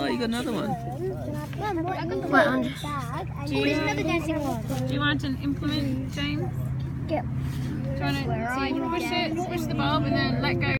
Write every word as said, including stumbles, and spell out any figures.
you got another one. Wait, I'm just... Do you, do you want to implement, James? Yep. Do you want to, so you push it, push the bulb and then let go.